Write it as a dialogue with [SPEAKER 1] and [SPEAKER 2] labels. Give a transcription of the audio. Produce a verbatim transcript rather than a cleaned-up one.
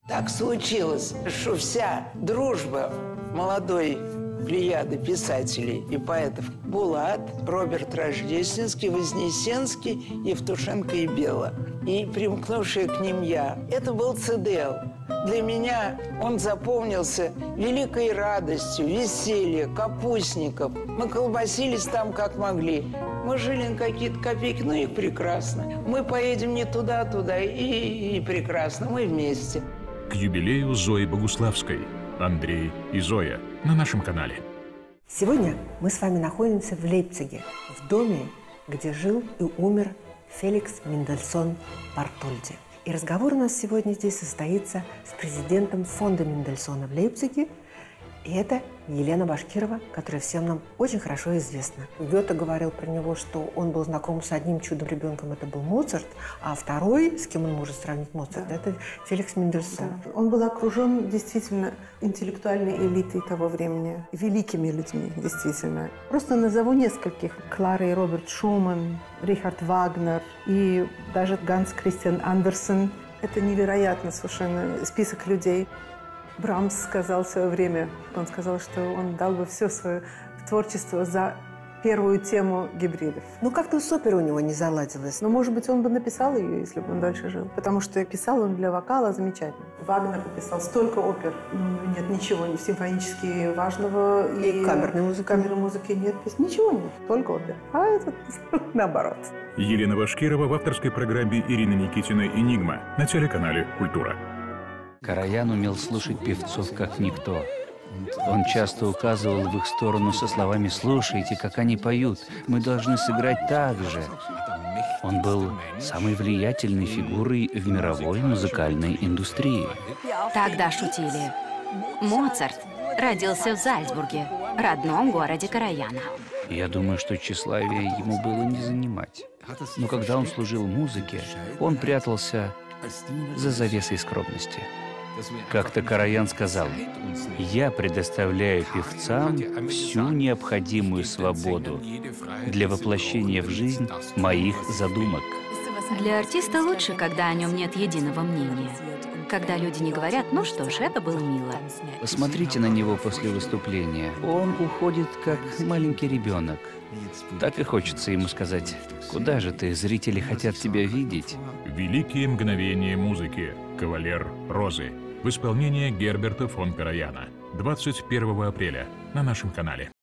[SPEAKER 1] Так случилось, что вся дружба молодой плеяды писателей и поэтов Булат, Роберт Рождественский, Вознесенский, Евтушенко и Белла, и примкнувшая к ним я. Это был ЦДЛ. Для меня он запомнился великой радостью, весельем, капустников. Мы колбасились там, как могли. Мы жили на какие-то копейки, ну их прекрасно. Мы поедем не туда, туда, и, и прекрасно, мы вместе.
[SPEAKER 2] К юбилею Зои Богуславской. Андрей и Зоя на нашем канале.
[SPEAKER 3] Сегодня мы с вами находимся в Лейпциге, в доме, где жил и умер Феликс Мендельсон Бартольди. И разговор у нас сегодня здесь состоится с президентом фонда Мендельсона в Лейпциге. И это Елена Башкирова, которая всем нам очень хорошо известна. Гёте говорил про него, что он был знаком с одним чудом ребенком, это был Моцарт, а второй, с кем он может сравнить Моцарт, да. это Феликс Мендельсон.
[SPEAKER 4] Да. Он был окружен действительно интеллектуальной элитой того времени, великими людьми, действительно. Просто назову нескольких. Клара и Роберт Шуман, Рихард Вагнер и даже Ганс Кристиан Андерсен. Это невероятно совершенно список людей. Брамс сказал в свое время, он сказал, что он дал бы все свое творчество за первую тему гибридов.
[SPEAKER 3] Ну, как-то с оперой у него не заладилось.
[SPEAKER 4] Но, может быть, он бы написал ее, если бы он дальше жил. Потому что писал он для вокала замечательно. Вагнер написал столько опер. Нет ничего, не симфонически важного.
[SPEAKER 3] И, и камерной музыки.
[SPEAKER 4] Камерной музыки нет. Ничего нет, только опер. А этот наоборот.
[SPEAKER 2] Елена Башкирова в авторской программе Ирины Никитиной «Энигма» на телеканале «Культура».
[SPEAKER 5] Караян умел слушать певцов как никто. Он часто указывал в их сторону со словами «Слушайте, как они поют, мы должны сыграть так же». Он был самой влиятельной фигурой в мировой музыкальной индустрии.
[SPEAKER 6] Тогда шутили. Моцарт родился в Зальцбурге, родном городе Караяна.
[SPEAKER 5] Я думаю, что тщеславие ему было не занимать. Но когда он служил музыке, он прятался за завесой скромности. Как-то Караян сказал: «Я предоставляю певцам всю необходимую свободу для воплощения в жизнь моих задумок».
[SPEAKER 6] Для артиста лучше, когда о нем нет единого мнения. Когда люди не говорят: «Ну что ж, это было мило».
[SPEAKER 5] Посмотрите на него после выступления. Он уходит, как маленький ребенок. Так и хочется ему сказать: «Куда же ты? Зрители хотят тебя видеть».
[SPEAKER 2] Великие мгновения музыки. «Кавалер Розы» в исполнении Герберта фон Караяна. двадцать первого апреля на нашем канале.